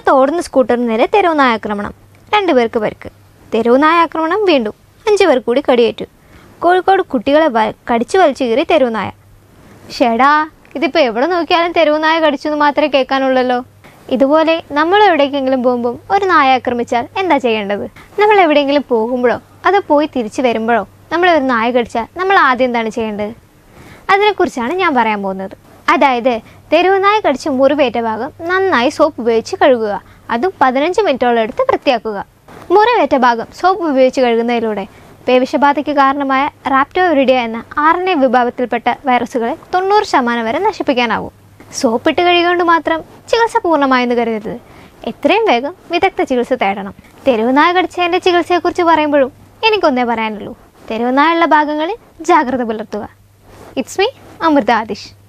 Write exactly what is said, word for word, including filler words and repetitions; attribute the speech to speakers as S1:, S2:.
S1: തോടുന്ന സ്കൂട്ടറിന് നേരെ തെരുവുനായ ആക്രമണം. രണ്ടുപേർക്ക് പരിക്ക്. തെരുവുനായ ആക്രമണം വീണ്ടും. അഞ്ചു പേർ കൂടി കടിയേറ്റു. കോഴിക്കോട് കുട്ടികളെ വ കടിച്ചു വലിച്ചു കീറി തെരുവുനായ. ഷേടാ, ഇതിപ്പോൾ എവിടെ നോക്കിയാലും തെരുവുനായ കടിച്ചു എന്ന് മാത്രമേ കേൾക്കാനുള്ളല്ലോ. ഇതുപോലെ നമ്മൾ എവിടേക്കെങ്കിലും പോകുമ്പം ഒരു നായ ആക്രമിച്ചാൽ എന്താ ചെയ്യേണ്ടത്? നമ്മൾ എവിടെയെങ്കിലും പോകുമ്പോഴോ അതോ പോയി തിരിച്ചു വരുമ്പോഴോ നമ്മളെ ഒരു നായ കടിച്ചാൽ നമ്മൾ ആദ്യം എന്താണ് ചെയ്യേണ്ടത്? അതിനെക്കുറിച്ചാണ് ഞാൻ പറയാൻ പോകുന്നത്. അതായത് തെരുവുനായ കടിച്ച് മുറിവേറ്റ ഭാഗം നന്നായി സോപ്പ് ഉപയോഗിച്ച് കഴുകുക. അതും പതിനഞ്ച് മിനിറ്റോളം എടുത്ത് വൃത്തിയാക്കുക. മുറിവേറ്റ ഭാഗം സോപ്പ് ഉപയോഗിച്ച് കഴുകുന്നതിലൂടെ പേവിഷബാധയ്ക്ക് കാരണമായ റാപ്റ്റോവിറിഡിയ എന്ന ആർ എൻ എ വിഭാഗത്തിൽപ്പെട്ട വൈറസുകളെ തൊണ്ണൂറ് ശതമാനം വരെ നശിപ്പിക്കാനാവും. സോപ്പിട്ട് കഴുകിക്കൊണ്ട് മാത്രം ചികിത്സ പൂർണ്ണമായെന്ന് കരുതരുത്. എത്രയും വേഗം വിദഗ്ധ ചികിത്സ തേടണം. തെരുവുനായ കടിച്ചതിൻ്റെ ചികിത്സയെക്കുറിച്ച് പറയുമ്പോഴും എനിക്കൊന്നേ പറയാനുള്ളൂ. തെരുവുനായുള്ള ഭാഗങ്ങളിൽ ജാഗ്രത പുലർത്തുക. It's me Amrita Adish.